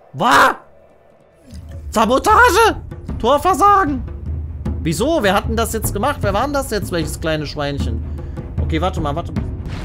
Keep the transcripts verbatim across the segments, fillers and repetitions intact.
Was? Sabotage! Torversagen! Wieso? Wer hat denn das jetzt gemacht? Wer war denn das jetzt? Welches kleine Schweinchen? Okay, warte mal, warte mal.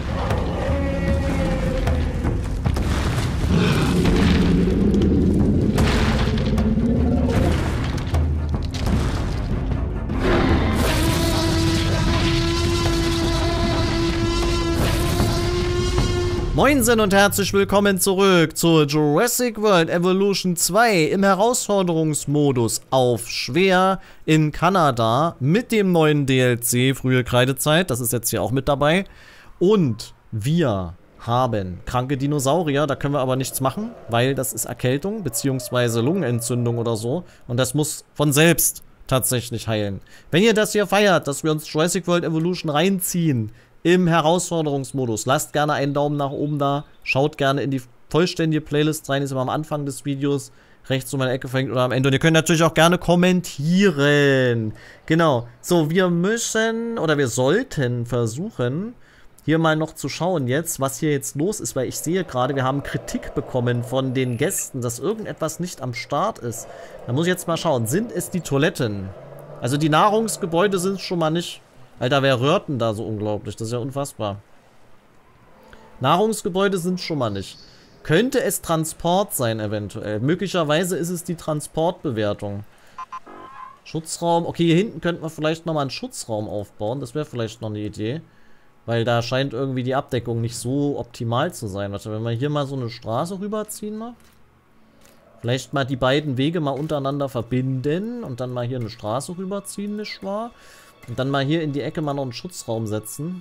Moinsen und herzlich willkommen zurück zu Jurassic World Evolution zwei im Herausforderungsmodus auf schwer in Kanada mit dem neuen D L C Frühe Kreidezeit. Das ist jetzt hier auch mit dabei. Und wir haben kranke Dinosaurier, da können wir aber nichts machen, weil das ist Erkältung bzw. Lungenentzündung oder so. Und das muss von selbst tatsächlich heilen. Wenn ihr das hier feiert, dass wir uns Jurassic World Evolution reinziehen, im Herausforderungsmodus. Lasst gerne einen Daumen nach oben da. Schaut gerne in die vollständige Playlist rein. Ist immer am Anfang des Videos. Rechts um meine Ecke verlinkt oder am Ende. Und ihr könnt natürlich auch gerne kommentieren. Genau. So, wir müssen oder wir sollten versuchen, hier mal noch zu schauen jetzt, was hier jetzt los ist. Weil ich sehe gerade, wir haben Kritik bekommen von den Gästen, dass irgendetwas nicht am Start ist. Da muss ich jetzt mal schauen. Sind es die Toiletten? Also die Nahrungsgebäude sind es schon mal nicht. Alter, wer rührt denn da so unglaublich? Das ist ja unfassbar. Nahrungsgebäude sind schon mal nicht. Könnte es Transport sein, eventuell? Möglicherweise ist es die Transportbewertung. Schutzraum. Okay, hier hinten könnten wir vielleicht nochmal einen Schutzraum aufbauen. Das wäre vielleicht noch eine Idee. Weil da scheint irgendwie die Abdeckung nicht so optimal zu sein. Warte, wenn wir hier mal so eine Straße rüberziehen noch. Vielleicht mal die beiden Wege mal untereinander verbinden. Und dann mal hier eine Straße rüberziehen, nicht wahr? Und dann mal hier in die Ecke mal noch einen Schutzraum setzen.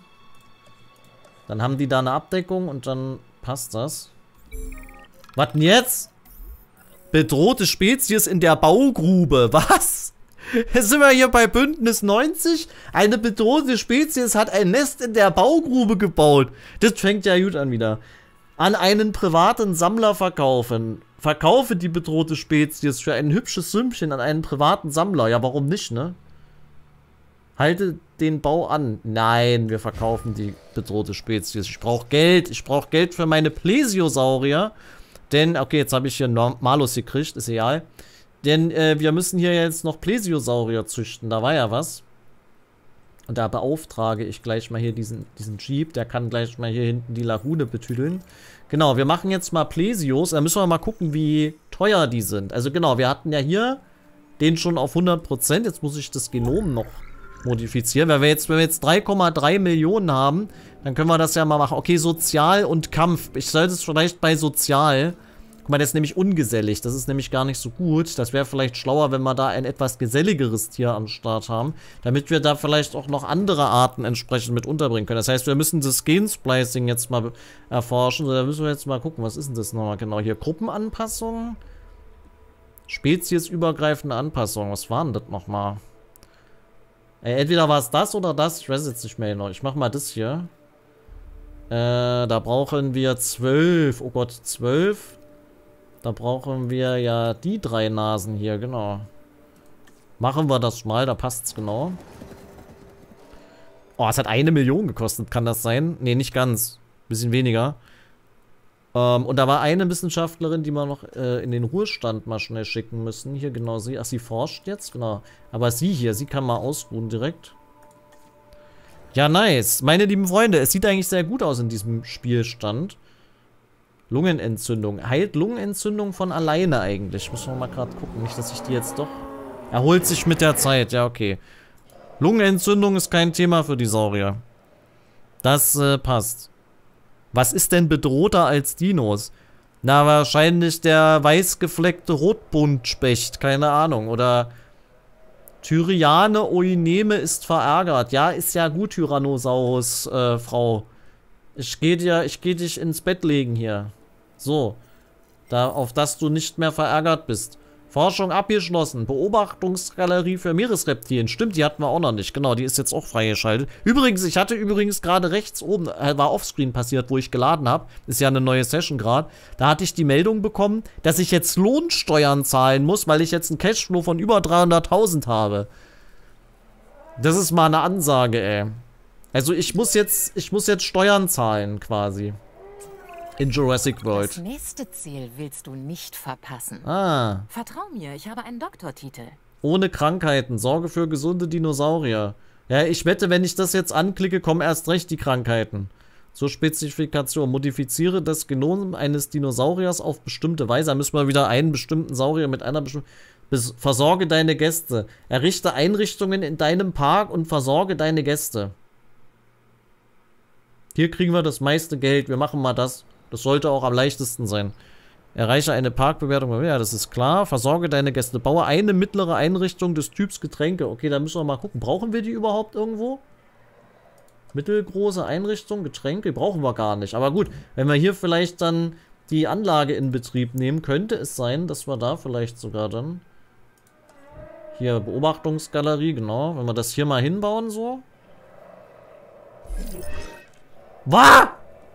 Dann haben die da eine Abdeckung und dann passt das. Was denn jetzt? Bedrohte Spezies in der Baugrube. Was? Jetzt sind wir hier bei Bündnis neunzig. Eine bedrohte Spezies hat ein Nest in der Baugrube gebaut. Das fängt ja gut an wieder. An einen privaten Sammler verkaufen. Verkaufe die bedrohte Spezies für ein hübsches Sümmchen an einen privaten Sammler. Ja, warum nicht, ne? Halte den Bau an. Nein, wir verkaufen die bedrohte Spezies. Ich brauche Geld. Ich brauche Geld für meine Plesiosaurier. Denn, okay, jetzt habe ich hier Malus gekriegt. Ist egal. Denn äh, wir müssen hier jetzt noch Plesiosaurier züchten. Da war ja was. Und da beauftrage ich gleich mal hier diesen, diesen Jeep. Der kann gleich mal hier hinten die Lagune betüdeln. Genau, wir machen jetzt mal Plesios. Da müssen wir mal gucken, wie teuer die sind. Also genau, wir hatten ja hier den schon auf hundert Prozent. Jetzt muss ich das Genom noch modifizieren. Wenn wir jetzt, wenn wir jetzt drei Komma drei Millionen haben, dann können wir das ja mal machen. Okay, Sozial und Kampf. Ich sollte es vielleicht bei Sozial. Guck mal, der ist nämlich ungesellig. Das ist nämlich gar nicht so gut. Das wäre vielleicht schlauer, wenn wir da ein etwas geselligeres Tier am Start haben, damit wir da vielleicht auch noch andere Arten entsprechend mit unterbringen können. Das heißt, wir müssen das Gensplicing jetzt mal erforschen. So, da müssen wir jetzt mal gucken, was ist denn das nochmal genau hier? Gruppenanpassung? Speziesübergreifende Anpassung. Was war denn das nochmal? Entweder war es das oder das. Ich weiß jetzt nicht mehr genau. Ich mach mal das hier. Äh, da brauchen wir zwölf. Oh Gott, zwölf. Da brauchen wir ja die drei Nasen hier, genau. Machen wir das mal, da passt's genau. Oh, es hat eine Million gekostet, kann das sein? Ne, nicht ganz. Bisschen weniger. Ähm, und da war eine Wissenschaftlerin, die wir noch äh, in den Ruhestand mal schnell schicken müssen. Hier genau sie. Ach, sie forscht jetzt? Genau. Aber sie hier, sie kann mal ausruhen direkt. Ja, nice. Meine lieben Freunde, es sieht eigentlich sehr gut aus in diesem Spielstand. Lungenentzündung. Heilt Lungenentzündung von alleine eigentlich. Müssen wir mal gerade gucken. Nicht, dass ich die jetzt doch... Erholt sich mit der Zeit. Ja, okay. Lungenentzündung ist kein Thema für die Saurier. Das äh, passt. Was ist denn bedrohter als Dinos? Na, wahrscheinlich der weiß-gefleckte Rotbuntspecht. Keine Ahnung. Oder Tyriane Oineme ist verärgert. Ja, ist ja gut, Tyrannosaurus, äh, Frau. Ich geh dir, ich geh dich ins Bett legen hier. So. Da, auf dass du nicht mehr verärgert bist. Forschung abgeschlossen. Beobachtungsgalerie für Meeresreptilien. Stimmt, die hatten wir auch noch nicht. Genau, die ist jetzt auch freigeschaltet. Übrigens, ich hatte übrigens gerade rechts oben, äh, war offscreen passiert, wo ich geladen habe. Ist ja eine neue Session gerade. Da hatte ich die Meldung bekommen, dass ich jetzt Lohnsteuern zahlen muss, weil ich jetzt einen Cashflow von über dreihunderttausend habe. Das ist mal eine Ansage, ey. Also ich muss jetzt, ich muss jetzt Steuern zahlen, quasi. In Jurassic World. Das nächste Ziel willst du nicht verpassen. Ah. Vertrau mir, ich habe einen Doktortitel. Ohne Krankheiten. Sorge für gesunde Dinosaurier. Ja, ich wette, wenn ich das jetzt anklicke, kommen erst recht die Krankheiten. Zur Spezifikation. Modifiziere das Genom eines Dinosauriers auf bestimmte Weise. Da müssen wir wieder einen bestimmten Saurier mit einer bestimmten... Versorge deine Gäste. Errichte Einrichtungen in deinem Park und versorge deine Gäste. Hier kriegen wir das meiste Geld. Wir machen mal das. Das sollte auch am leichtesten sein. Erreiche eine Parkbewertung. Ja, das ist klar. Versorge deine Gäste. Baue eine mittlere Einrichtung des Typs Getränke. Okay, da müssen wir mal gucken. Brauchen wir die überhaupt irgendwo? Mittelgroße Einrichtung, Getränke brauchen wir gar nicht. Aber gut, wenn wir hier vielleicht dann die Anlage in Betrieb nehmen, könnte es sein, dass wir da vielleicht sogar dann... Hier, Beobachtungsgalerie, genau. Wenn wir das hier mal hinbauen, so. Was?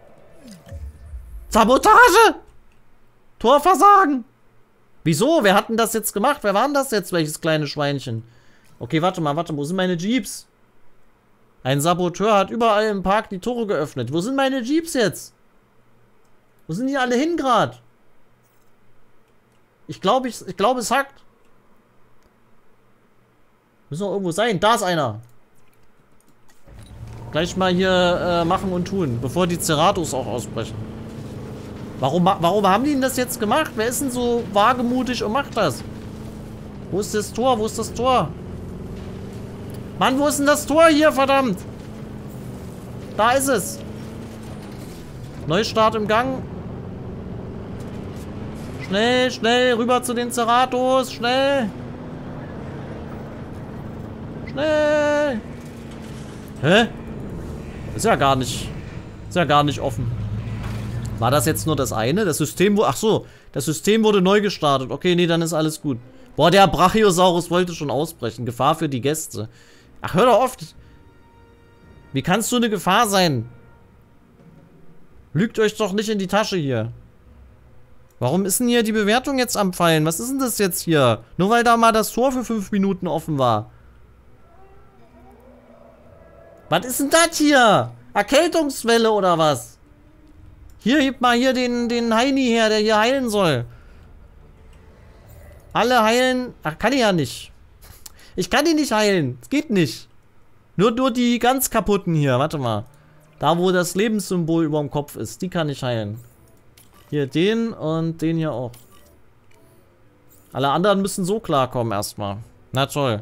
Sabotage! Torversagen! Wieso? Wer hat denn das jetzt gemacht? Wer war denn das jetzt? Welches kleine Schweinchen? Okay, warte mal, warte. Wo sind meine Jeeps? Ein Saboteur hat überall im Park die Tore geöffnet. Wo sind meine Jeeps jetzt? Wo sind die alle hin gerade? Ich glaube, ich, ich glaube, es hackt. Müssen noch irgendwo sein. Da ist einer. Gleich mal hier äh, machen und tun, bevor die Ceratos auch ausbrechen. Warum, warum haben die denn das jetzt gemacht? Wer ist denn so wagemutig und macht das? Wo ist das Tor? Wo ist das Tor? Mann, wo ist denn das Tor hier, verdammt? Da ist es. Neustart im Gang. Schnell, schnell, rüber zu den Ceratos. Schnell. Schnell. Hä? Ist ja gar nicht. Ist ja gar nicht offen. War das jetzt nur das eine? Das System wurde... Ach so. Das System wurde neu gestartet. Okay, nee, dann ist alles gut. Boah, der Brachiosaurus wollte schon ausbrechen. Gefahr für die Gäste. Ach, hör doch auf. Wie kannst du eine Gefahr sein? Lügt euch doch nicht in die Tasche hier. Warum ist denn hier die Bewertung jetzt am Fallen? Was ist denn das jetzt hier? Nur weil da mal das Tor für fünf Minuten offen war. Was ist denn das hier? Erkältungswelle oder was? Hier, hebt mal hier den, den Heini her, der hier heilen soll. Alle heilen. Ach, kann ich ja nicht. Ich kann die nicht heilen. Es geht nicht. Nur, nur die ganz kaputten hier. Warte mal. Da, wo das Lebenssymbol über dem Kopf ist. Die kann ich heilen. Hier den und den hier auch. Alle anderen müssen so klarkommen erstmal. Na toll.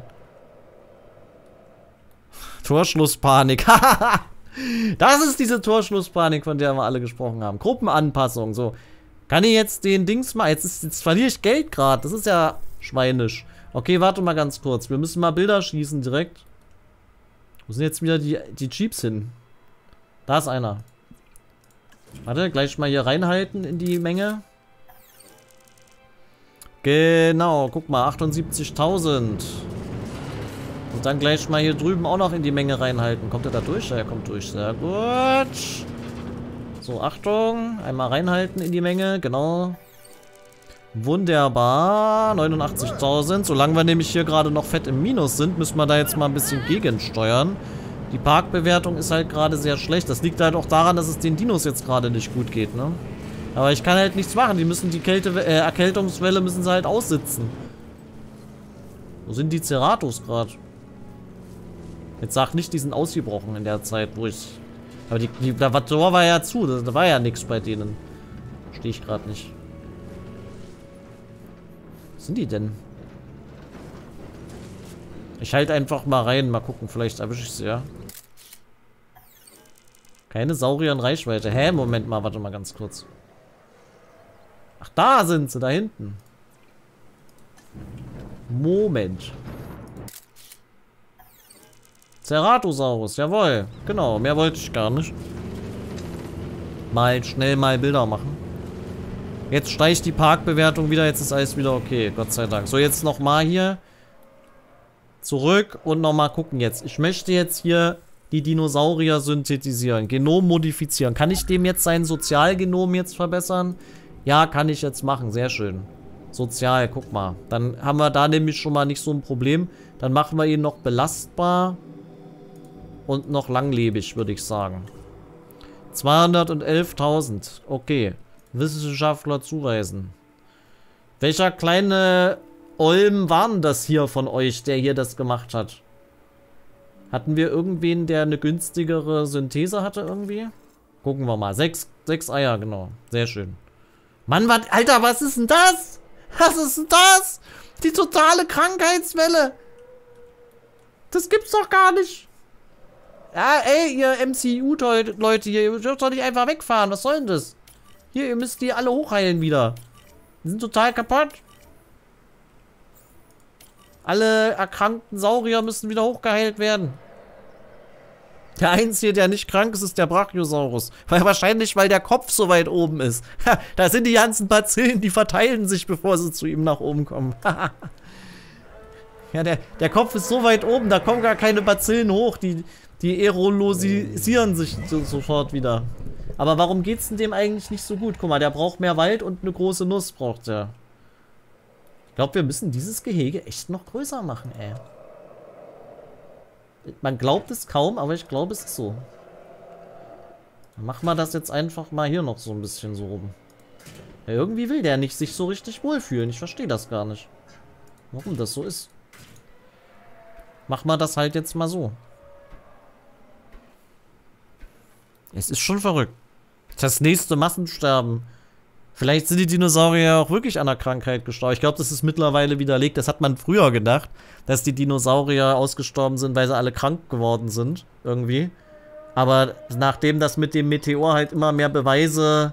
Torschlusspanik. Das ist diese Torschlusspanik, von der wir alle gesprochen haben. Gruppenanpassung. So. Kann ich jetzt den Dings mal... Jetzt, ist, jetzt verliere ich Geld gerade. Das ist ja schweinisch. Okay, warte mal ganz kurz. Wir müssen mal Bilder schießen direkt. Wo sind jetzt wieder die, die Jeeps hin? Da ist einer. Warte, gleich mal hier reinhalten in die Menge. Genau, guck mal, achtundsiebzigtausend. Und dann gleich mal hier drüben auch noch in die Menge reinhalten. Kommt er da durch? Ja, er kommt durch. Sehr gut. So, Achtung. Einmal reinhalten in die Menge. Genau. Wunderbar. neunundachtzigtausend. Solange wir nämlich hier gerade noch fett im Minus sind, müssen wir da jetzt mal ein bisschen gegensteuern. Die Parkbewertung ist halt gerade sehr schlecht. Das liegt halt auch daran, dass es den Dinos jetzt gerade nicht gut geht, ne? Aber ich kann halt nichts machen. Die müssen die Kälte, äh, Erkältungswelle müssen sie halt aussitzen. Wo sind die Ceratos gerade? Jetzt sag nicht, die sind ausgebrochen in der Zeit, wo ich... Aber die, die, das Tor war ja zu. Da war ja nichts bei denen. Verstehe ich gerade nicht. Was sind die denn? Ich halte einfach mal rein. Mal gucken, vielleicht erwische ich sie, ja. Keine Saurier in Reichweite. Hä? Moment mal, warte mal ganz kurz. Ach, da sind sie, da hinten. Moment. Ceratosaurus, jawohl. Genau, mehr wollte ich gar nicht. Mal schnell mal Bilder machen. Jetzt steigt die Parkbewertung wieder, jetzt ist alles wieder okay, Gott sei Dank. So, jetzt nochmal hier. Zurück und nochmal gucken jetzt. Ich möchte jetzt hier die Dinosaurier synthetisieren, Genom modifizieren. Kann ich dem jetzt sein Sozialgenom jetzt verbessern? Ja, kann ich jetzt machen, sehr schön. Sozial, guck mal. Dann haben wir da nämlich schon mal nicht so ein Problem. Dann machen wir ihn noch belastbar. Und noch langlebig, würde ich sagen. zweihundertelftausend. Okay. Wissenschaftler zuweisen. Welcher kleine Olm war denn das hier von euch, der hier das gemacht hat? Hatten wir irgendwen, der eine günstigere Synthese hatte irgendwie? Gucken wir mal. Sechs, sechs Eier, genau. Sehr schön. Mann, was, Alter, was ist denn das? Was ist denn das? Die totale Krankheitswelle. Das gibt's doch gar nicht. Ja, ey, ihr M C U-Leute hier, ihr dürft doch nicht einfach wegfahren. Was soll denn das? Hier, ihr müsst die alle hochheilen wieder. Die sind total kaputt. Alle erkrankten Saurier müssen wieder hochgeheilt werden. Der Einzige, der nicht krank ist, ist der Brachiosaurus. Weil wahrscheinlich, weil der Kopf so weit oben ist. Ha, da sind die ganzen Bazillen, die verteilen sich, bevor sie zu ihm nach oben kommen. Ja, der, der Kopf ist so weit oben, da kommen gar keine Bazillen hoch. Die, die aerolosieren sich so, sofort wieder. Aber warum geht's denn dem eigentlich nicht so gut? Guck mal, der braucht mehr Wald und eine große Nuss braucht der. Ich glaube, wir müssen dieses Gehege echt noch größer machen, ey. Man glaubt es kaum, aber ich glaube, es ist so. Dann machen wir das jetzt einfach mal hier noch so ein bisschen so rum. Ja, irgendwie will der nicht sich so richtig wohlfühlen. Ich verstehe das gar nicht. Warum das so ist. Machen wir das halt jetzt mal so. Es ist schon verrückt. Das nächste Massensterben. Vielleicht sind die Dinosaurier auch wirklich an der Krankheit gestorben. Ich glaube, das ist mittlerweile widerlegt. Das hat man früher gedacht, dass die Dinosaurier ausgestorben sind, weil sie alle krank geworden sind. Irgendwie. Aber nachdem das mit dem Meteor halt immer mehr Beweise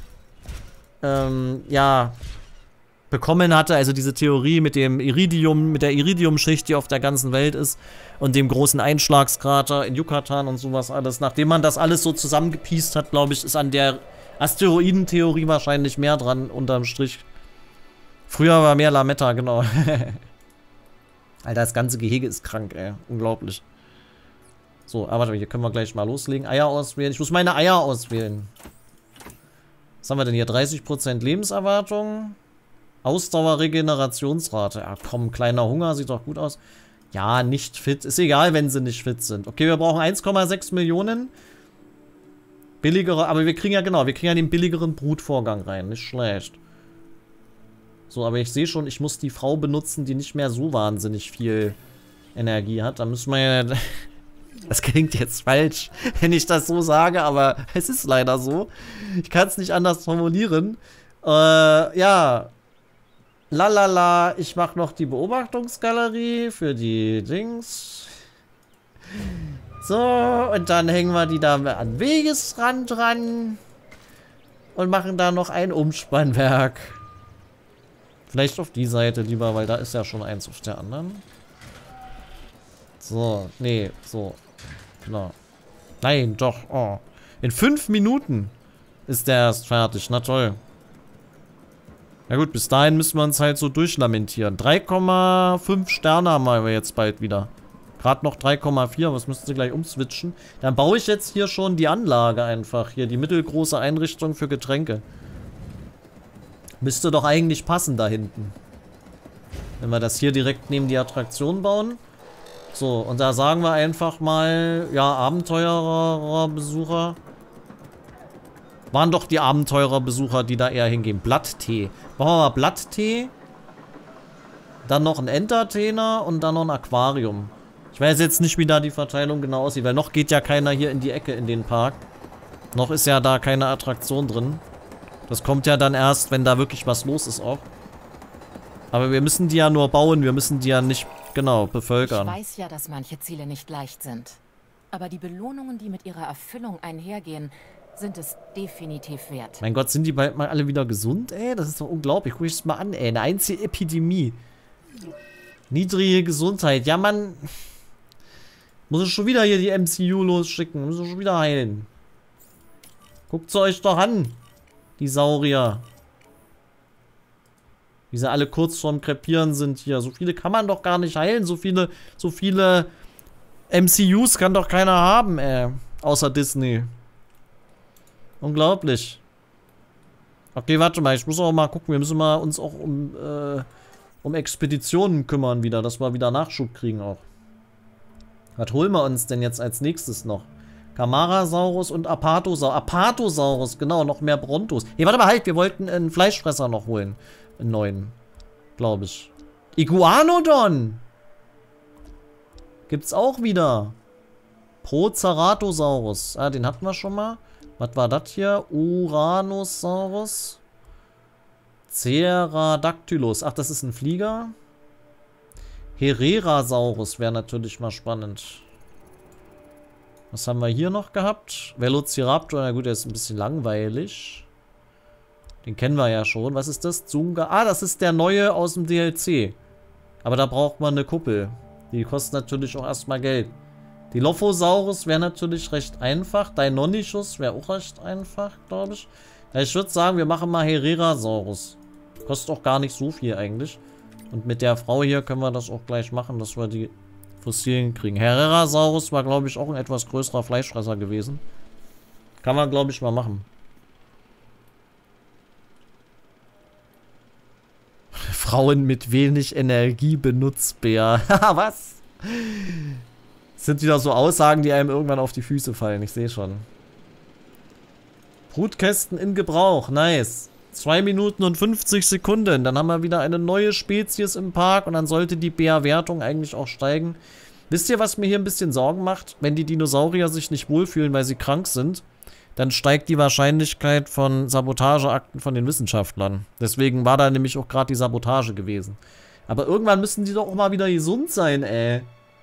ähm, ja, bekommen hatte, also diese Theorie mit dem Iridium, mit der Iridiumschicht, die auf der ganzen Welt ist, und dem großen Einschlagskrater in Yucatan und sowas alles. Nachdem man das alles so zusammengepiest hat, glaube ich, ist an der Asteroidentheorie wahrscheinlich mehr dran, unterm Strich. Früher war mehr Lametta, genau. Alter, das ganze Gehege ist krank, ey. Unglaublich. So, aber hier können wir gleich mal loslegen. Eier auswählen. Ich muss meine Eier auswählen. Was haben wir denn hier? dreißig Prozent Lebenserwartung. Ausdauer, Regenerationsrate. Ja, komm, kleiner Hunger, sieht doch gut aus. Ja, nicht fit. Ist egal, wenn sie nicht fit sind. Okay, wir brauchen eins Komma sechs Millionen. Billigere, aber wir kriegen ja, genau, wir kriegen ja den billigeren Brutvorgang rein. Nicht schlecht. So, aber ich sehe schon, ich muss die Frau benutzen, die nicht mehr so wahnsinnig viel Energie hat. Da müssen wir ja... Das klingt jetzt falsch, wenn ich das so sage, aber es ist leider so. Ich kann es nicht anders formulieren. Äh, ja. Lalala, ich mache noch die Beobachtungsgalerie für die Dings. So, und dann hängen wir die da an Wegesrand dran. Und machen da noch ein Umspannwerk. Vielleicht auf die Seite lieber, weil da ist ja schon eins auf der anderen. So, nee, so. Genau. Nein, doch. Oh. In fünf Minuten ist der erst fertig. Na toll. Na gut, bis dahin müssen wir uns halt so durchlamentieren. drei Komma fünf Sterne haben wir jetzt bald wieder. Gerade noch drei Komma vier, was müssten sie gleich umswitchen. Dann baue ich jetzt hier schon die Anlage einfach. Hier, die mittelgroße Einrichtung für Getränke. Müsste doch eigentlich passen da hinten. Wenn wir das hier direkt neben die Attraktion bauen. So, und da sagen wir einfach mal, ja, Abenteurerbesucher. Waren doch die Abenteurerbesucher, die da eher hingehen. Blatttee. Machen wir mal Blatttee. Dann noch ein Entertainer und dann noch ein Aquarium. Ich weiß jetzt nicht, wie da die Verteilung genau aussieht, weil noch geht ja keiner hier in die Ecke in den Park. Noch ist ja da keine Attraktion drin. Das kommt ja dann erst, wenn da wirklich was los ist auch. Aber wir müssen die ja nur bauen, wir müssen die ja nicht, genau, bevölkern. Ich weiß ja, dass manche Ziele nicht leicht sind. Aber die Belohnungen, die mit ihrer Erfüllung einhergehen, sind es definitiv wert. Mein Gott, sind die bald mal alle wieder gesund, ey? Das ist doch unglaublich. Guck ich das mal an, ey. Eine einzige Epidemie. Niedrige Gesundheit. Ja, Mann. Muss ich schon wieder hier die M C U losschicken. Muss ich schon wieder heilen. Guckt sie euch doch an. Die Saurier. Wie sie alle kurz vorm Krepieren sind hier. So viele kann man doch gar nicht heilen. So viele, so viele M C Us kann doch keiner haben, ey. Außer Disney. Unglaublich. Okay, warte mal. Ich muss auch mal gucken. Wir müssen mal uns auch um, äh, um Expeditionen kümmern wieder. Dass wir wieder Nachschub kriegen auch. Was holen wir uns denn jetzt als nächstes noch? Camarasaurus und Apatosaurus. Apatosaurus, genau, noch mehr Brontos. Hey, warte mal, halt, wir wollten einen Fleischfresser noch holen. Einen neuen, glaube ich. Iguanodon! Gibt's auch wieder. Proceratosaurus. Ah, den hatten wir schon mal. Was war das hier? Uranosaurus. Ceradactylus. Ach, das ist ein Flieger. Herrerasaurus wäre natürlich mal spannend. Was haben wir hier noch gehabt? Velociraptor. Na gut, der ist ein bisschen langweilig. Den kennen wir ja schon. Was ist das? Zunga. Ah, das ist der neue aus dem D L C. Aber da braucht man eine Kuppel. Die kostet natürlich auch erstmal Geld. Dilophosaurus wäre natürlich recht einfach. Deinonychus wäre auch recht einfach, glaube ich. Ja, ich würde sagen, wir machen mal Herrerasaurus. Kostet auch gar nicht so viel eigentlich. Und mit der Frau hier können wir das auch gleich machen, dass wir die Fossilien kriegen. Herrerasaurus war, glaube ich, auch ein etwas größerer Fleischfresser gewesen. Kann man, glaube ich, mal machen. Frauen mit wenig Energie benutzbar. Was? Das sind wieder so Aussagen, die einem irgendwann auf die Füße fallen. Ich sehe schon. Brutkästen in Gebrauch. Nice. zwei Minuten und fünfzig Sekunden. Dann haben wir wieder eine neue Spezies im Park. Und dann sollte die Bewertung eigentlich auch steigen. Wisst ihr, was mir hier ein bisschen Sorgen macht? Wenn die Dinosaurier sich nicht wohlfühlen, weil sie krank sind, dann steigt die Wahrscheinlichkeit von Sabotageakten von den Wissenschaftlern. Deswegen war da nämlich auch gerade die Sabotage gewesen. Aber irgendwann müssen die doch auch mal wieder gesund sein, ey.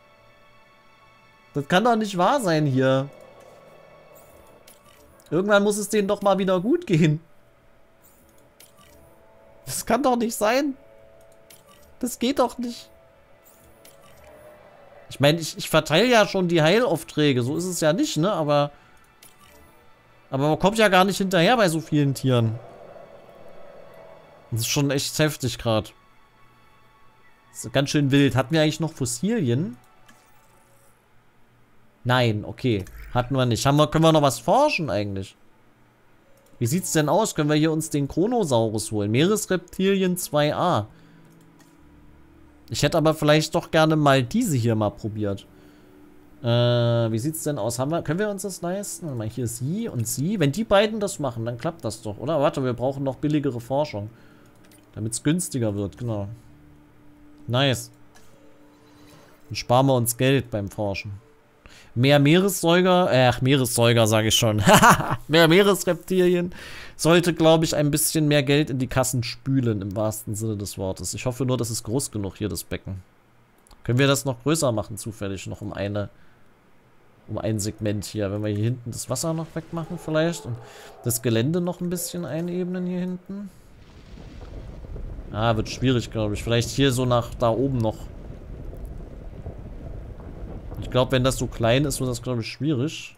Das kann doch nicht wahr sein hier. Irgendwann muss es denen doch mal wieder gut gehen. Das kann doch nicht sein. Das geht doch nicht. Ich meine, ich, ich verteile ja schon die Heilaufträge. So ist es ja nicht, ne? Aber... Aber man kommt ja gar nicht hinterher bei so vielen Tieren. Das ist schon echt heftig gerade. Das ist ganz schön wild. Hatten wir eigentlich noch Fossilien? Nein, okay. Hatten wir nicht. Haben wir, können wir noch was forschen eigentlich? Wie sieht's denn aus? Können wir hier uns den Chronosaurus holen? Meeresreptilien zwei a. Ich hätte aber vielleicht doch gerne mal diese hier mal probiert. Äh, wie sieht's denn aus? Haben wir, können wir uns das leisten? Warte mal, hier sie und sie. Wenn die beiden das machen, dann klappt das doch, oder? Warte, wir brauchen noch billigere Forschung. Damit es günstiger wird, genau. Nice. Dann sparen wir uns Geld beim Forschen. Mehr Meeressäuger, äh, ach, Meeressäuger sage ich schon. Mehr Meeresreptilien sollte, glaube ich, ein bisschen mehr Geld in die Kassen spülen, im wahrsten Sinne des Wortes. Ich hoffe nur, das ist groß genug hier, das Becken. Können wir das noch größer machen, zufällig, noch um eine, um ein Segment hier. Wenn wir hier hinten das Wasser noch wegmachen vielleicht und das Gelände noch ein bisschen einebnen hier hinten. Ah, wird schwierig, glaube ich. Vielleicht hier so nach da oben noch. Ich glaube, wenn das so klein ist, wird das, glaube ich, schwierig.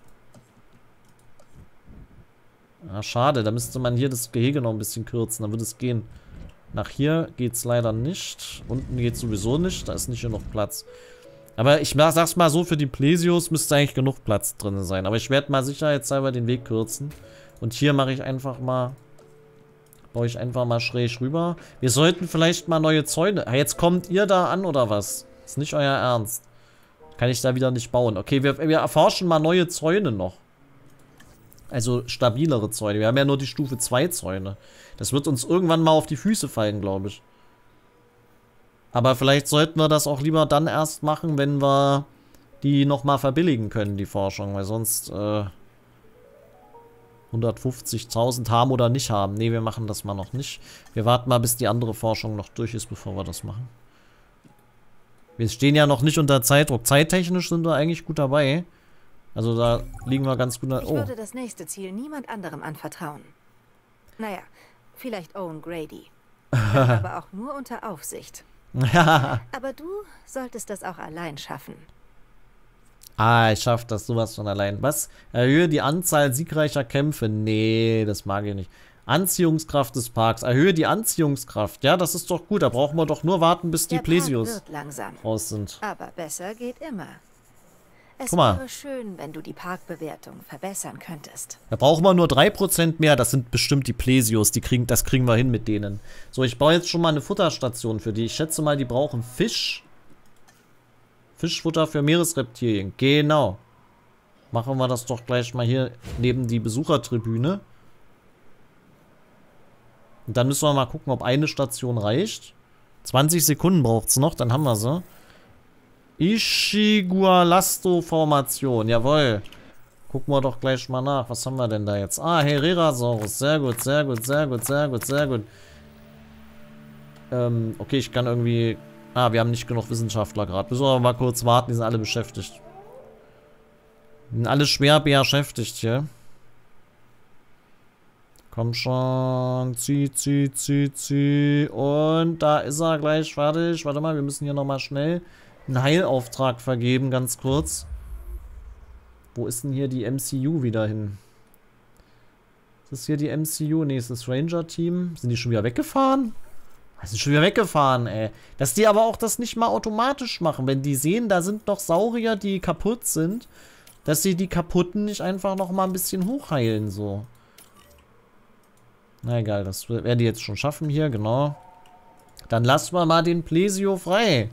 Ah, schade. Da müsste man hier das Gehege noch ein bisschen kürzen. Dann würde es gehen. Nach hier geht es leider nicht. Unten geht es sowieso nicht. Da ist nicht genug Platz. Aber ich sag's mal so, für die Plesios müsste eigentlich genug Platz drin sein. Aber ich werde mal sicherheitshalber den Weg kürzen. Und hier mache ich einfach mal... Baue ich einfach mal schräg rüber. Wir sollten vielleicht mal neue Zäune... Ah, jetzt kommt ihr da an, oder was? Ist nicht euer Ernst. Kann ich da wieder nicht bauen. Okay, wir, wir erforschen mal neue Zäune noch. Also stabilere Zäune. Wir haben ja nur die Stufe zwei Zäune. Das wird uns irgendwann mal auf die Füße fallen, glaube ich. Aber vielleicht sollten wir das auch lieber dann erst machen, wenn wir die nochmal verbilligen können, die Forschung. Weil sonst äh, hundertfünfzigtausend haben oder nicht haben. Ne, wir machen das mal noch nicht. Wir warten mal, bis die andere Forschung noch durch ist, bevor wir das machen. Wir stehen ja noch nicht unter Zeitdruck. Zeittechnisch sind wir eigentlich gut dabei. Also da liegen wir ganz gut... Oh. Ich würde das nächste Ziel niemand anderem anvertrauen. Naja, vielleicht Owen Grady. Aber auch nur unter Aufsicht. Aber du solltest das auch allein schaffen. Ah, ich schaff das sowas von allein. Was? Erhöhe die Anzahl siegreicher Kämpfe. Nee, das mag ich nicht. Anziehungskraft des Parks. Erhöhe die Anziehungskraft. Ja, das ist doch gut. Da brauchen wir doch nur warten, bis die Plesios raus sind. Aber besser geht immer. Es Guck mal. wäre schön, wenn du die Parkbewertung verbessern könntest. Da brauchen wir nur drei Prozent mehr. Das sind bestimmt die Plesios. Die kriegen, das kriegen wir hin mit denen. So, ich baue jetzt schon mal eine Futterstation für die. Ich schätze mal, die brauchen Fisch. Fischfutter für Meeresreptilien. Genau. Machen wir das doch gleich mal hier neben die Besuchertribüne. Und dann müssen wir mal gucken, ob eine Station reicht. zwanzig Sekunden braucht es noch, dann haben wir sie. Ishigualasto-Formation, jawohl. Gucken wir doch gleich mal nach. Was haben wir denn da jetzt? Ah, Herrerasaurus. Sehr gut, sehr gut, sehr gut, sehr gut, sehr gut. Ähm, okay, ich kann irgendwie... Ah, wir haben nicht genug Wissenschaftler gerade. Müssen wir aber mal kurz warten, die sind alle beschäftigt. Die sind alle schwer beschäftigt hier. Komm schon. Zieh, zieh, zieh, zieh. Und da ist er gleich fertig. Warte mal, wir müssen hier nochmal schnell einen Heilauftrag vergeben, ganz kurz. Wo ist denn hier die M C U wieder hin? Ist das hier die M C U? Ne, ist das Ranger-Team. Sind die schon wieder weggefahren? Die sind schon wieder weggefahren, ey. Dass die aber auch das nicht mal automatisch machen. Wenn die sehen, da sind noch Saurier, die kaputt sind, dass sie die kaputten nicht einfach noch mal ein bisschen hochheilen, so. Na egal, das werden die jetzt schon schaffen hier, genau. Dann lassen wir mal den Plesio frei.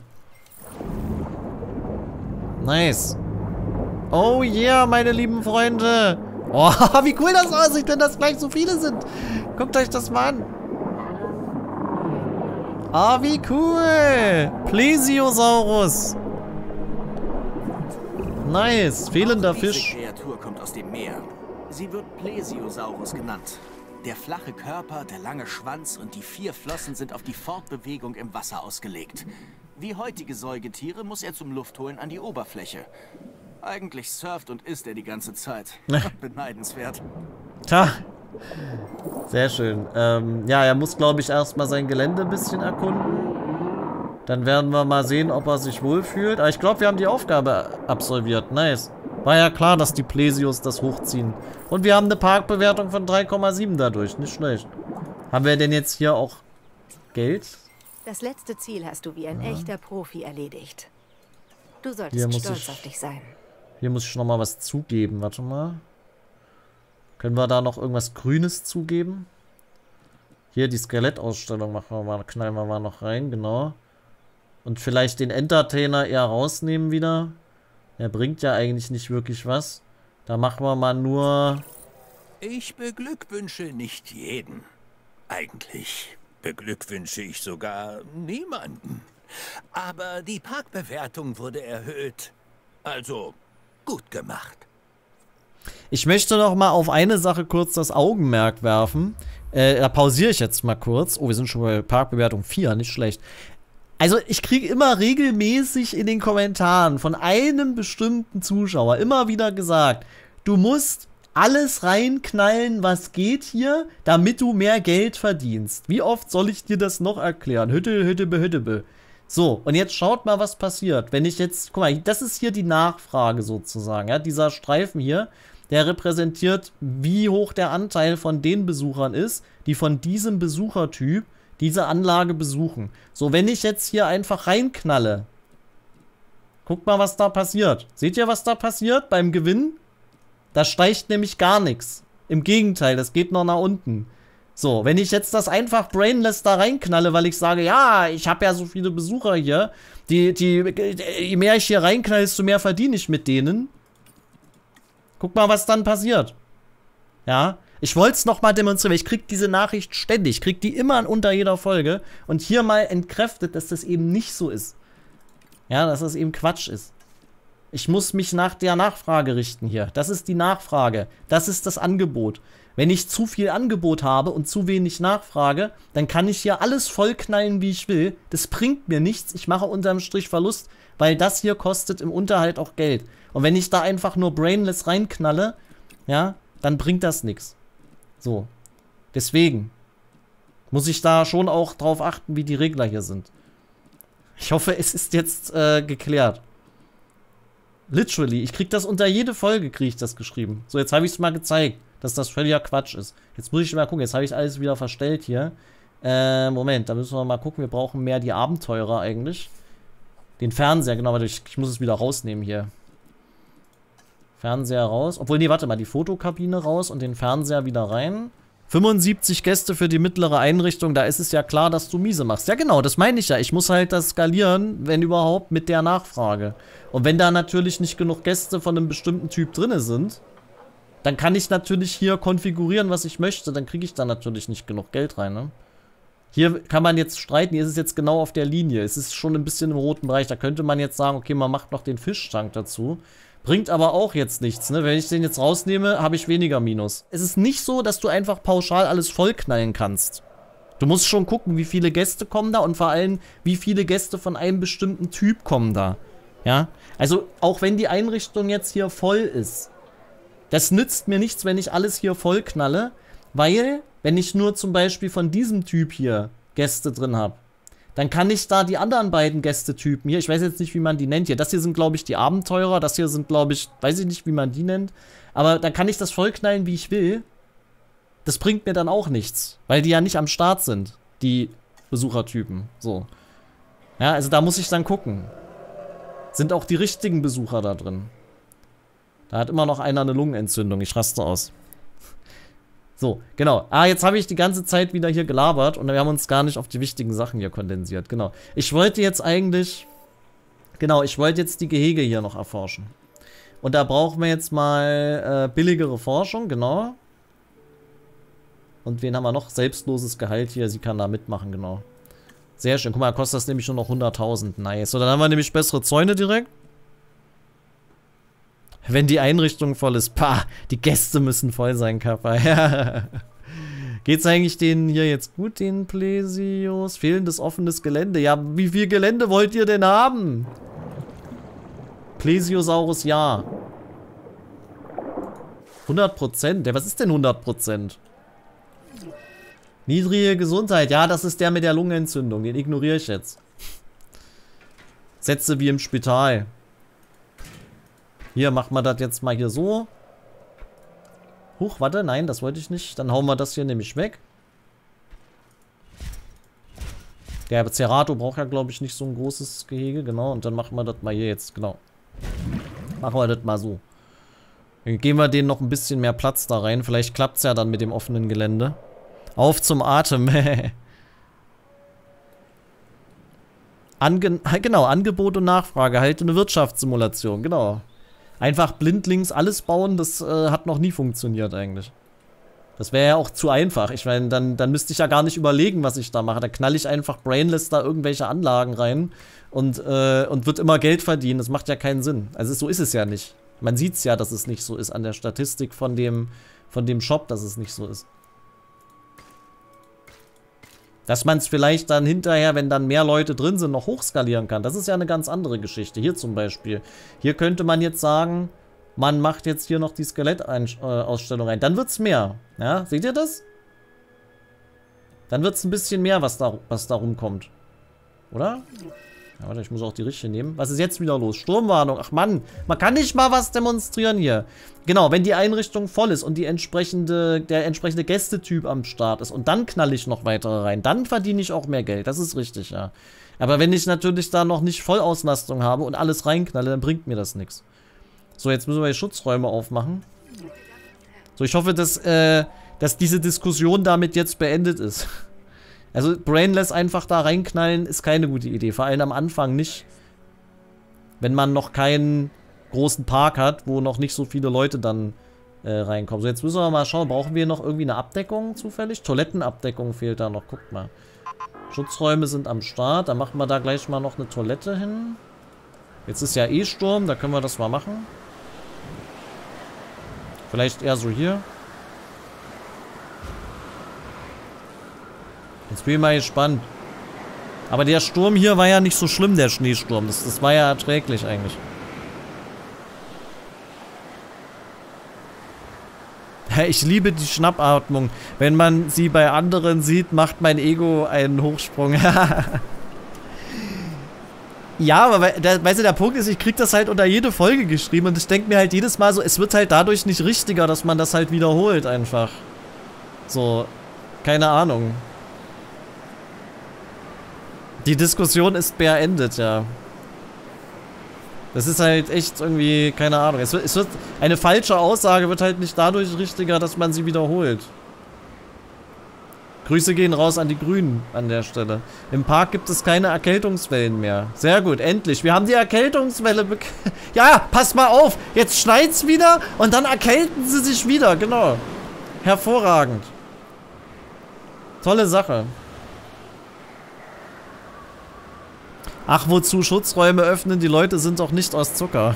Nice. Oh yeah, meine lieben Freunde. Oh, wie cool das aussieht, wenn das gleich so viele sind. Guckt euch das mal an. Ah, oh, wie cool. Plesiosaurus. Nice. Fehlender Fisch. Diese Kreatur kommt aus dem Meer. Sie wird Plesiosaurus genannt. Der flache Körper, der lange Schwanz und die vier Flossen sind auf die Fortbewegung im Wasser ausgelegt. Wie heutige Säugetiere muss er zum Luftholen an die Oberfläche. Eigentlich surft und isst er die ganze Zeit. Beneidenswert. Tja. Sehr schön. Ähm, ja, er muss, glaube ich, erstmal sein Gelände ein bisschen erkunden. Dann werden wir mal sehen, ob er sich wohlfühlt. Aber ich glaube, wir haben die Aufgabe absolviert. Nice. War ja klar, dass die Plesios das hochziehen. Und wir haben eine Parkbewertung von drei Komma sieben dadurch. Nicht schlecht. Haben wir denn jetzt hier auch Geld? Das letzte Ziel hast du wie ein ja. echter Profi erledigt. Du solltest stolz ich, auf dich sein. Hier muss ich nochmal was zugeben. Warte mal. Können wir da noch irgendwas Grünes zugeben? Hier die Skelettausstellung machen wir mal, knallen wir mal noch rein, genau. Und vielleicht den Entertainer eher rausnehmen wieder. Der bringt ja eigentlich nicht wirklich was. Da machen wir mal nur... Ich beglückwünsche nicht jeden. Eigentlich beglückwünsche ich sogar niemanden. Aber die Parkbewertung wurde erhöht. Also, gut gemacht. Ich möchte noch mal auf eine Sache kurz das Augenmerk werfen. Äh, da pausiere ich jetzt mal kurz. Oh, wir sind schon bei Parkbewertung vier, nicht schlecht. Also ich kriege immer regelmäßig in den Kommentaren von einem bestimmten Zuschauer immer wieder gesagt, du musst alles reinknallen, was geht hier, damit du mehr Geld verdienst. Wie oft soll ich dir das noch erklären? Hütte, Hütte, Hütte. So, und jetzt schaut mal, was passiert. Wenn ich jetzt, guck mal, das ist hier die Nachfrage sozusagen. Ja? Dieser Streifen hier, der repräsentiert, wie hoch der Anteil von den Besuchern ist, die von diesem Besuchertyp diese Anlage besuchen. So, wenn ich jetzt hier einfach reinknalle, guckt mal, was da passiert. Seht ihr, was da passiert beim Gewinn? Da steigt nämlich gar nichts. Im Gegenteil, das geht noch nach unten. So, wenn ich jetzt das einfach brainless da reinknalle, weil ich sage, ja, ich habe ja so viele Besucher hier, die, die, je mehr ich hier reinknalle, desto mehr verdiene ich mit denen. Guck mal, was dann passiert. Ja, ich wollte es nochmal demonstrieren, weil ich kriege diese Nachricht ständig, ich kriege die immer unter jeder Folge und hier mal entkräftet, dass das eben nicht so ist. Ja, dass das eben Quatsch ist. Ich muss mich nach der Nachfrage richten hier. Das ist die Nachfrage. Das ist das Angebot. Wenn ich zu viel Angebot habe und zu wenig Nachfrage, dann kann ich hier alles vollknallen, wie ich will. Das bringt mir nichts. Ich mache unterm Strich Verlust, weil das hier kostet im Unterhalt auch Geld. Und wenn ich da einfach nur brainless reinknalle, ja, dann bringt das nichts. So. Deswegen muss ich da schon auch drauf achten, wie die Regler hier sind. Ich hoffe, es ist jetzt äh, geklärt. Literally. Ich krieg das unter jede Folge, kriege ich das geschrieben. So, jetzt habe ich es mal gezeigt, dass das völliger Quatsch ist. Jetzt muss ich mal gucken. Jetzt habe ich alles wieder verstellt hier. Äh, Moment, da müssen wir mal gucken. Wir brauchen mehr die Abenteurer eigentlich. Den Fernseher, genau. Warte, ich, ich muss es wieder rausnehmen hier. Fernseher raus. Obwohl, nee, warte mal. Die Fotokabine raus und den Fernseher wieder rein. fünfundsiebzig Gäste für die mittlere Einrichtung, da ist es ja klar, dass du miese machst. Ja genau, das meine ich ja. Ich muss halt das skalieren, wenn überhaupt, mit der Nachfrage. Und wenn da natürlich nicht genug Gäste von einem bestimmten Typ drin sind, dann kann ich natürlich hier konfigurieren, was ich möchte. Dann kriege ich da natürlich nicht genug Geld rein, ne? Hier kann man jetzt streiten, hier ist es jetzt genau auf der Linie. Es ist schon ein bisschen im roten Bereich. Da könnte man jetzt sagen, okay, man macht noch den Fischtank dazu. Bringt aber auch jetzt nichts, ne? Wenn ich den jetzt rausnehme, habe ich weniger Minus. Es ist nicht so, dass du einfach pauschal alles vollknallen kannst. Du musst schon gucken, wie viele Gäste kommen da und vor allem, wie viele Gäste von einem bestimmten Typ kommen da. Ja? Also, auch wenn die Einrichtung jetzt hier voll ist, das nützt mir nichts, wenn ich alles hier vollknalle, weil, wenn ich nur zum Beispiel von diesem Typ hier Gäste drin habe, dann kann ich da die anderen beiden Gästetypen hier, ich weiß jetzt nicht, wie man die nennt hier, das hier sind, glaube ich, die Abenteurer, das hier sind, glaube ich, weiß ich nicht, wie man die nennt, aber dann kann ich das vollknallen, wie ich will. Das bringt mir dann auch nichts, weil die ja nicht am Start sind, die Besuchertypen, so. Ja, also da muss ich dann gucken. Sind auch die richtigen Besucher da drin? Da hat immer noch einer eine Lungenentzündung, ich raste aus. So, genau. Ah, jetzt habe ich die ganze Zeit wieder hier gelabert und wir haben uns gar nicht auf die wichtigen Sachen hier kondensiert. Genau. Ich wollte jetzt eigentlich... Genau, ich wollte jetzt die Gehege hier noch erforschen. Und da brauchen wir jetzt mal äh, billigere Forschung, genau. Und wen haben wir noch? Selbstloses Gehalt hier, sie kann da mitmachen, genau. Sehr schön. Guck mal, kostet das nämlich nur noch hunderttausend. Nice. So, dann haben wir nämlich bessere Zäune direkt. Wenn die Einrichtung voll ist. Pah, die Gäste müssen voll sein, Kappa. Ja. Geht's eigentlich denen hier jetzt gut, den Plesios? Fehlendes offenes Gelände. Ja, wie viel Gelände wollt ihr denn haben? Plesiosaurus, ja. hundert Prozent? Ja, was ist denn hundert Prozent? Niedrige Gesundheit. Ja, das ist der mit der Lungenentzündung. Den ignoriere ich jetzt. Sätze wie im Spital. Hier, machen wir das jetzt mal hier so. Huch, warte, nein, das wollte ich nicht. Dann hauen wir das hier nämlich weg. Der Cerato braucht ja, glaube ich, nicht so ein großes Gehege, genau. Und dann machen wir das mal hier jetzt, genau. Machen wir das mal so. Dann geben wir denen noch ein bisschen mehr Platz da rein. Vielleicht klappt es ja dann mit dem offenen Gelände. Auf zum Atem. Ange genau, Angebot und Nachfrage. Halt eine Wirtschaftssimulation, genau. Einfach blindlings alles bauen, das äh, hat noch nie funktioniert eigentlich. Das wäre ja auch zu einfach. Ich meine, dann, dann müsste ich ja gar nicht überlegen, was ich da mache. Da knall ich einfach brainless da irgendwelche Anlagen rein und, äh, und wird immer Geld verdienen. Das macht ja keinen Sinn. Also so ist es ja nicht. Man sieht es ja, dass es nicht so ist an der Statistik von dem, von dem Shop, dass es nicht so ist. Dass man es vielleicht dann hinterher, wenn dann mehr Leute drin sind, noch hochskalieren kann. Das ist ja eine ganz andere Geschichte. Hier zum Beispiel. Hier könnte man jetzt sagen, man macht jetzt hier noch die Skelettausstellung rein. Dann wird es mehr. Ja, seht ihr das? Dann wird es ein bisschen mehr, was da, was da rumkommt. Oder? Ja, warte, ich muss auch die richtige nehmen. Was ist jetzt wieder los? Sturmwarnung. Ach Mann, man kann nicht mal was demonstrieren hier. Genau, wenn die Einrichtung voll ist und die entsprechende, der entsprechende Gästetyp am Start ist und dann knall ich noch weitere rein, dann verdiene ich auch mehr Geld. Das ist richtig, ja. Aber wenn ich natürlich da noch nicht Vollauslastung habe und alles reinknalle, dann bringt mir das nichts. So, jetzt müssen wir die Schutzräume aufmachen. So, ich hoffe, dass, äh, dass diese Diskussion damit jetzt beendet ist. Also brainless einfach da reinknallen ist keine gute Idee. Vor allem am Anfang nicht. Wenn man noch keinen großen Park hat, wo noch nicht so viele Leute dann äh, reinkommen. So, jetzt müssen wir mal schauen. Brauchen wir noch irgendwie eine Abdeckung zufällig? Toilettenabdeckung fehlt da noch. Guckt mal. Schutzräume sind am Start. Dann machen wir da gleich mal noch eine Toilette hin. Jetzt ist ja eh Sturm. Da können wir das mal machen. Vielleicht eher so hier. Jetzt bin ich mal gespannt. Aber der Sturm hier war ja nicht so schlimm, der Schneesturm. Das, das war ja erträglich eigentlich. Ich liebe die Schnappatmung. Wenn man sie bei anderen sieht, macht mein Ego einen Hochsprung. Ja, aber der, weißt du, der Punkt ist, ich krieg das halt unter jede Folge geschrieben und ich denke mir halt jedes Mal so, es wird halt dadurch nicht richtiger, dass man das halt wiederholt einfach. So, keine Ahnung. Die Diskussion ist beendet, ja. Das ist halt echt irgendwie, keine Ahnung. Es wird, es wird, eine falsche Aussage wird halt nicht dadurch richtiger, dass man sie wiederholt. Grüße gehen raus an die Grünen an der Stelle. Im Park gibt es keine Erkältungswellen mehr. Sehr gut, endlich. Wir haben die Erkältungswelle bek... Ja, pass mal auf. Jetzt schneit's wieder und dann erkälten sie sich wieder. Genau. Hervorragend. Tolle Sache. Ach, wozu Schutzräume öffnen? Die Leute sind doch nicht aus Zucker.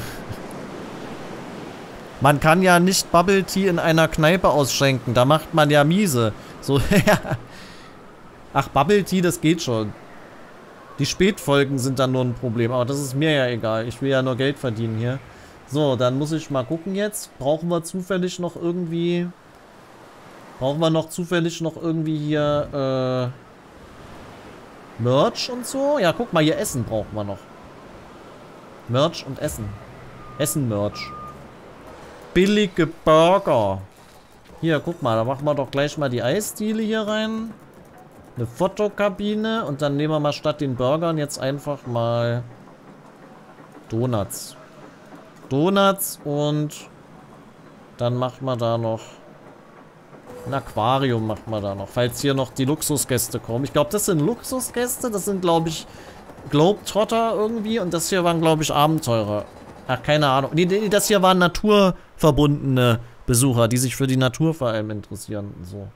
Man kann ja nicht Bubble Tea in einer Kneipe ausschenken. Da macht man ja miese. So, ja. Ach, Bubble Tea, das geht schon. Die Spätfolgen sind dann nur ein Problem. Aber das ist mir ja egal. Ich will ja nur Geld verdienen hier. So, dann muss ich mal gucken jetzt. Brauchen wir zufällig noch irgendwie... Brauchen wir noch zufällig noch irgendwie hier, äh... Merch und so? Ja, guck mal, hier Essen brauchen wir noch. Merch und Essen. Essen-Merch. Billige Burger. Hier, guck mal, da machen wir doch gleich mal die Eisdiele hier rein. Eine Fotokabine. Und dann nehmen wir mal statt den Burgern jetzt einfach mal Donuts. Donuts und dann machen wir da noch ein Aquarium, machen wir da noch. Falls hier noch die Luxusgäste kommen. Ich glaube, das sind Luxusgäste. Das sind, glaube ich, Globetrotter irgendwie. Und das hier waren, glaube ich, Abenteurer. Ach, keine Ahnung. Nee, das hier waren naturverbundene Besucher, die sich für die Natur vor allem interessieren. So.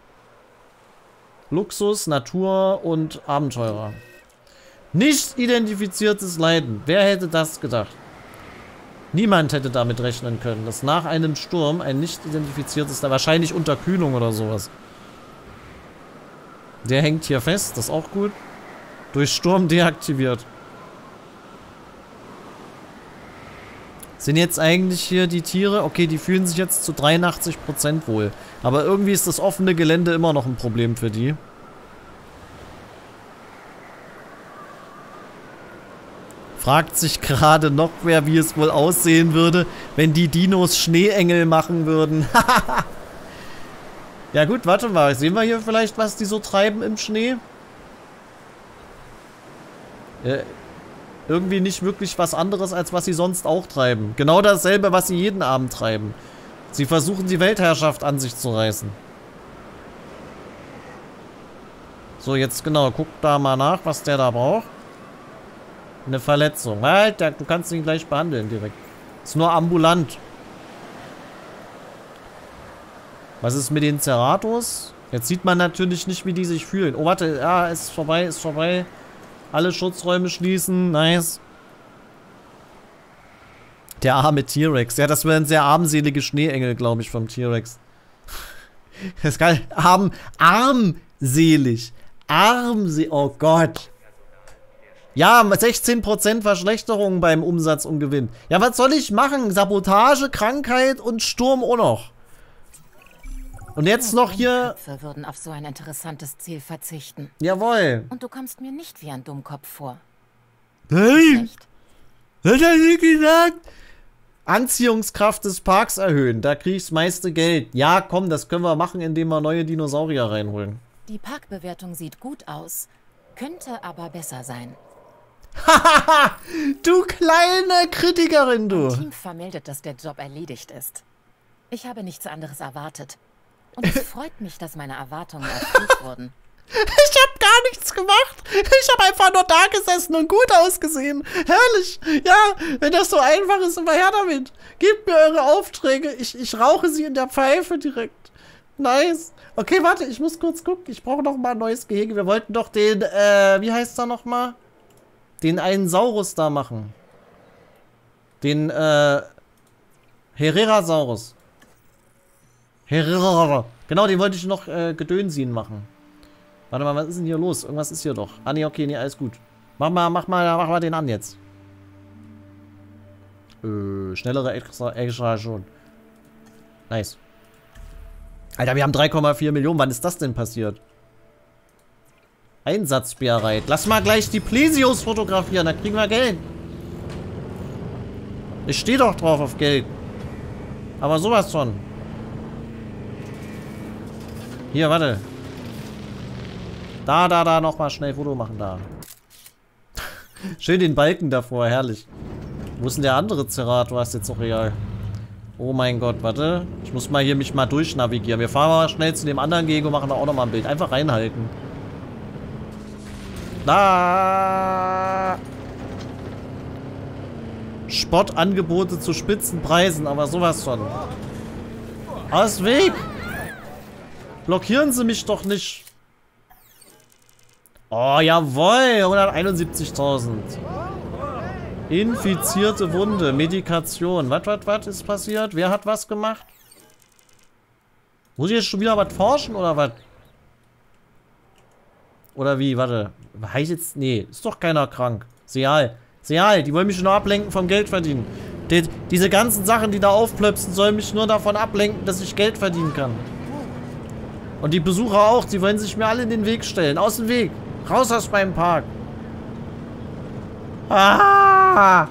Luxus, Natur und Abenteurer. Nicht identifiziertes Leiden. Wer hätte das gedacht? Niemand hätte damit rechnen können, dass nach einem Sturm ein nicht identifiziertes, wahrscheinlich Unterkühlung oder sowas. Der hängt hier fest, das ist auch gut. Durch Sturm deaktiviert. Sind jetzt eigentlich hier die Tiere? Okay, die fühlen sich jetzt zu dreiundachtzig Prozent wohl. Aber irgendwie ist das offene Gelände immer noch ein Problem für die. Fragt sich gerade noch wer, wie es wohl aussehen würde, wenn die Dinos Schneeengel machen würden. Ja gut, warte mal. Sehen wir hier vielleicht, was die so treiben im Schnee? Äh, irgendwie nicht wirklich was anderes, als was sie sonst auch treiben. Genau dasselbe, was sie jeden Abend treiben. Sie versuchen, die Weltherrschaft an sich zu reißen. So, jetzt genau. Guck da mal nach, was der da braucht. Eine Verletzung. Alter, du kannst ihn gleich behandeln direkt. Ist nur ambulant. Was ist mit den Ceratos? Jetzt sieht man natürlich nicht, wie die sich fühlen. Oh, warte. Ja, ist vorbei, ist vorbei. Alle Schutzräume schließen. Nice. Der arme T-Rex. Ja, das wäre ein sehr armselige Schneeengel, glaube ich, vom T-Rex. Das ist geil. Arm, armselig. Armselig. Oh Gott. Ja, sechzehn Prozent Verschlechterung beim Umsatz und Gewinn. Ja, was soll ich machen? Sabotage, Krankheit und Sturm auch noch. Und jetzt noch hier... Köpfe würden auf so ein interessantes Ziel verzichten. Jawohl. Und du kommst mir nicht wie ein Dummkopf vor. Hey! Was hat er nicht gesagt? Anziehungskraft des Parks erhöhen. Da krieg ich das meiste Geld. Ja, komm, das können wir machen, indem wir neue Dinosaurier reinholen. Die Parkbewertung sieht gut aus. Könnte aber besser sein. Hahaha! Du kleine Kritikerin, du! Mein Team vermeldet, dass der Job erledigt ist. Ich habe nichts anderes erwartet. Und es freut mich, dass meine Erwartungen erfüllt wurden. Ich habe gar nichts gemacht. Ich habe einfach nur da gesessen und gut ausgesehen. Herrlich. Ja, wenn das so einfach ist, immer her damit. Gebt mir eure Aufträge. Ich, ich rauche sie in der Pfeife direkt. Nice. Okay, warte, ich muss kurz gucken. Ich brauche noch mal ein neues Gehege. Wir wollten doch den, äh, wie heißt er noch mal? Den einen Saurus da machen. Den, äh, Herrerasaurus. Herrera. Genau, den wollte ich noch, äh, Gedönsien machen. Warte mal, was ist denn hier los? Irgendwas ist hier doch. Ah, nee, okay, nee, alles gut. Mach mal, mach mal, mach mal den an jetzt. Äh, schnellere Extraktion. Nice. Alter, wir haben drei Komma vier Millionen. Wann ist das denn passiert? Einsatzbereit. Lass mal gleich die Plesios fotografieren, da kriegen wir Geld. Ich stehe doch drauf auf Geld. Aber sowas von. Hier, warte. Da, da, da, nochmal schnell Foto machen, da. Schön den Balken davor, herrlich. Wo ist denn der andere Cerato? Ist jetzt auch egal. Oh mein Gott, warte. Ich muss mal hier mich mal durchnavigieren. Wir fahren mal schnell zu dem anderen Gehege und machen da auch nochmal ein Bild. Einfach reinhalten. Da. Spottangebote zu Spitzenpreisen, aber sowas von. Aus Weg! Blockieren Sie mich doch nicht. Oh, jawohl. hunderteinundsiebzigtausend. Infizierte Wunde. Medikation. Was, was, was ist passiert? Wer hat was gemacht? Muss ich jetzt schon wieder was forschen oder was? Oder wie? Warte. Heißt jetzt. Nee, ist doch keiner krank. Seal. Seal, die wollen mich nur ablenken vom Geld verdienen. Die, diese ganzen Sachen, die da aufplöpsen, sollen mich nur davon ablenken, dass ich Geld verdienen kann. Und die Besucher auch, die wollen sich mir alle in den Weg stellen. Aus dem Weg. Raus aus meinem Park. Ah!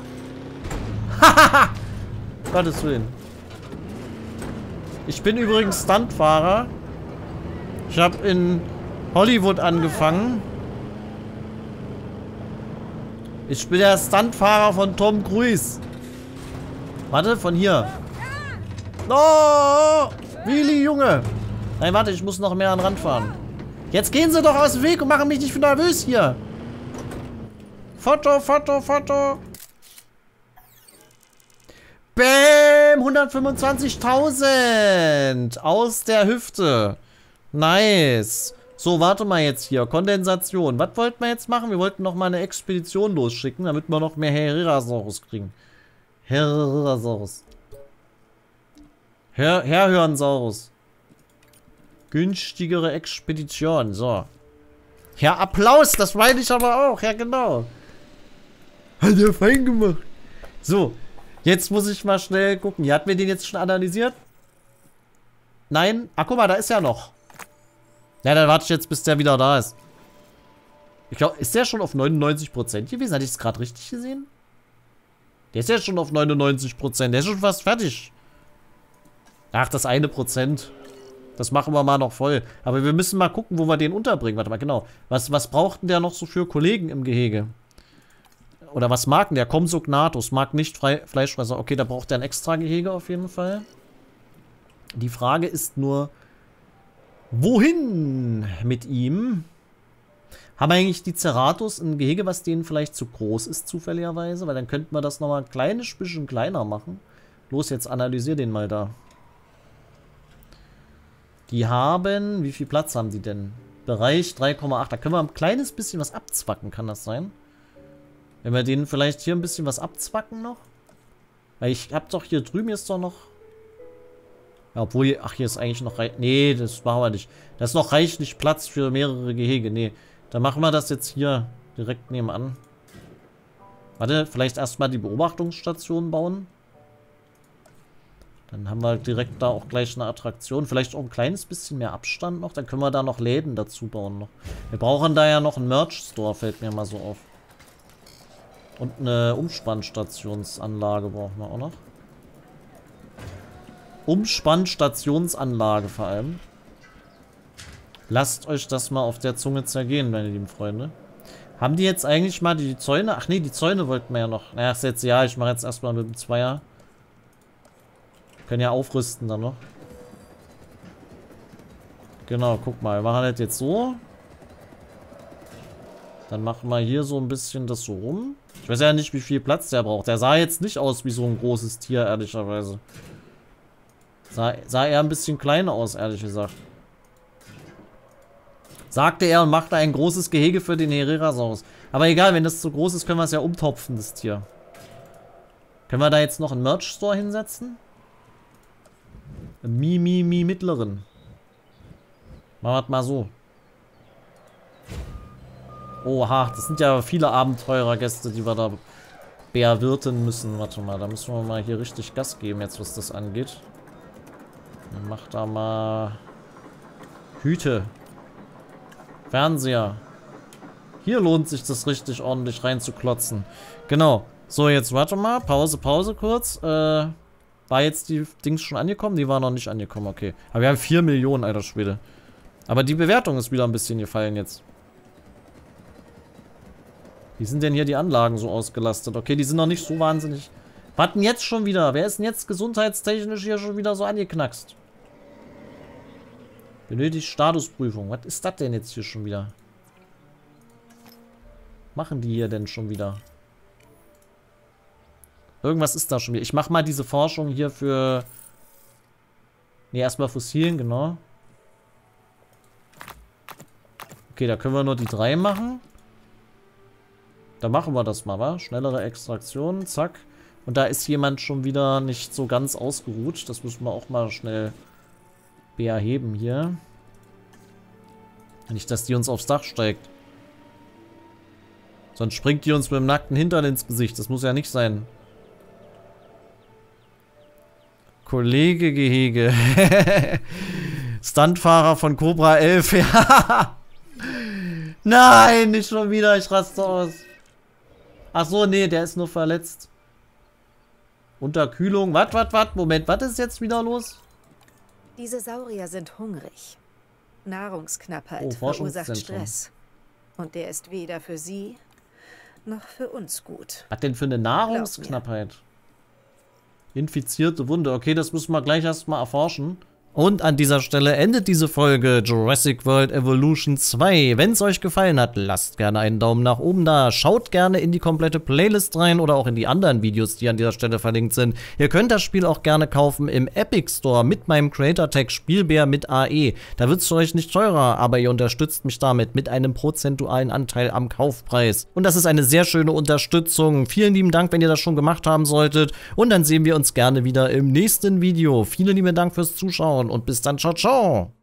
Gottes Willen. Ich bin übrigens Stuntfahrer. Ich habe in Hollywood angefangen. Ich bin der Stuntfahrer von Tom Cruise. Warte, von hier. Oh! Willi, Junge! Nein, warte, ich muss noch mehr an den Rand fahren. Jetzt gehen Sie doch aus dem Weg und machen mich nicht nervös hier. Foto, Foto, Foto. Bäm! hundertfünfundzwanzigtausend! Aus der Hüfte. Nice. So, warte mal jetzt hier. Kondensation. Was wollten wir jetzt machen? Wir wollten noch mal eine Expedition losschicken, damit wir noch mehr Herrerasaurus kriegen. Herrerasaurus. Her Herhörnsaurus. Günstigere Expedition. So. Ja, Applaus. Das meine ich aber auch. Ja, genau. Hat er fein gemacht. So. Jetzt muss ich mal schnell gucken. Hier, hatten wir den jetzt schon analysiert? Nein? Ach, guck mal, da ist ja noch. Ja, dann warte ich jetzt, bis der wieder da ist. Ich glaube, ist der schon auf neunundneunzig Prozent gewesen? Hatte ich es gerade richtig gesehen? Der ist ja schon auf neunundneunzig Prozent. Der ist schon fast fertig. Ach, das eine Prozent. Das machen wir mal noch voll. Aber wir müssen mal gucken, wo wir den unterbringen. Warte mal, genau. Was, was braucht denn der noch so für Kollegen im Gehege? Oder was mag denn der? Compsognathus. Mag nicht Fre Fleischfresser. Okay, da braucht der ein extra Gehege auf jeden Fall. Die Frage ist nur, wohin mit ihm? Haben wir eigentlich die Ceratus ein Gehege, was denen vielleicht zu groß ist, zufälligerweise? Weil dann könnten wir das nochmal ein kleines bisschen kleiner machen. Los, jetzt analysier den mal da. Die haben, wie viel Platz haben die denn? Bereich drei Komma acht. Da können wir ein kleines bisschen was abzwacken, kann das sein? Wenn wir denen vielleicht hier ein bisschen was abzwacken noch? Weil ich hab doch hier drüben jetzt doch noch... Ja, obwohl, hier, ach, hier ist eigentlich noch... Nee, das machen wir nicht. Da ist noch reichlich Platz für mehrere Gehege. Nee, dann machen wir das jetzt hier direkt nebenan. Warte, vielleicht erstmal die Beobachtungsstation bauen. Dann haben wir direkt da auch gleich eine Attraktion. Vielleicht auch ein kleines bisschen mehr Abstand noch. Dann können wir da noch Läden dazu bauen noch. Wir brauchen da ja noch einen Merch-Store, fällt mir mal so auf. Und eine Umspannstationsanlage brauchen wir auch noch. Umspannstationsanlage vor allem. Lasst euch das mal auf der Zunge zergehen, meine lieben Freunde. Haben die jetzt eigentlich mal die Zäune? Ach nee, die Zäune wollten wir ja noch. Naja, ist jetzt ja, ich mache jetzt erstmal mit dem Zweier. Können ja aufrüsten dann noch. Genau, guck mal. Wir machen das jetzt so. Dann machen wir hier so ein bisschen das so rum. Ich weiß ja nicht, wie viel Platz der braucht. Der sah jetzt nicht aus wie so ein großes Tier, ehrlicherweise. Sah, sah eher ein bisschen kleiner aus, ehrlich gesagt. Sagte er und machte ein großes Gehege für den Herrerasaurus. Aber egal, wenn das zu groß ist, können wir es ja umtopfen, das Tier. Können wir da jetzt noch einen Merch-Store hinsetzen? Mi, mi, mi, mittleren. Machen wir das mal so. Oha, das sind ja viele Abenteurergäste, die wir da bewirten müssen. Warte mal, da müssen wir mal hier richtig Gas geben, jetzt was das angeht. Dann mach da mal Hüte. Fernseher. Hier lohnt sich das richtig ordentlich reinzuklotzen. Genau. So, jetzt warte mal. Pause, Pause kurz. Äh, war jetzt die Dings schon angekommen? Die war noch nicht angekommen, okay. Aber wir haben vier Millionen, alter Schwede. Aber die Bewertung ist wieder ein bisschen gefallen jetzt. Wie sind denn hier die Anlagen so ausgelastet? Okay, die sind noch nicht so wahnsinnig Was denn jetzt schon wieder? Wer ist denn jetzt gesundheitstechnisch hier schon wieder so angeknackst? Benötigt Statusprüfung. Was ist das denn jetzt hier schon wieder? Machen die hier denn schon wieder? Irgendwas ist da schon wieder. Ich mache mal diese Forschung hier für... Ne, erstmal Fossilien, genau. Okay, da können wir nur die drei machen. Da machen wir das mal, wa? Schnellere Extraktion, zack. Und da ist jemand schon wieder nicht so ganz ausgeruht. Das müssen wir auch mal schnell beerheben hier. Nicht, dass die uns aufs Dach steigt. Sonst springt die uns mit dem nackten Hintern ins Gesicht. Das muss ja nicht sein. Kollege Gehege. Stuntfahrer von Cobra elf. Ja. Nein, nicht schon wieder. Ich raste aus. Ach so, nee, der ist nur verletzt. Unterkühlung. Was, was, was? Moment, was ist jetzt wieder los? Diese Saurier sind hungrig. Nahrungsknappheit Oh, verursacht Stress. Und der ist weder für sie noch für uns gut. Was denn für eine Nahrungsknappheit? Infizierte Wunde. Okay, das müssen wir gleich erstmal erforschen. Und an dieser Stelle endet diese Folge Jurassic World Evolution zwei. Wenn es euch gefallen hat, lasst gerne einen Daumen nach oben da. Schaut gerne in die komplette Playlist rein oder auch in die anderen Videos, die an dieser Stelle verlinkt sind. Ihr könnt das Spiel auch gerne kaufen im Epic Store mit meinem Creator-Tag Spielbär mit A E. Da wird es für euch nicht teurer, aber ihr unterstützt mich damit mit einem prozentualen Anteil am Kaufpreis. Und das ist eine sehr schöne Unterstützung. Vielen lieben Dank, wenn ihr das schon gemacht haben solltet. Und dann sehen wir uns gerne wieder im nächsten Video. Vielen lieben Dank fürs Zuschauen. Und bis dann, ciao, ciao.